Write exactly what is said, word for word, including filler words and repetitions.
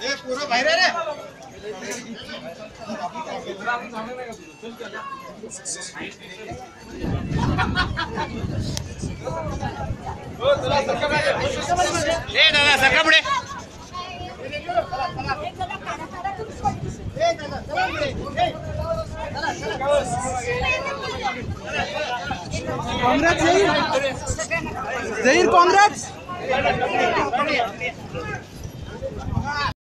पूरा बाहेर रे ए दादा सरका पुढे काँग्रेस झहीर झहीर काँग्रेस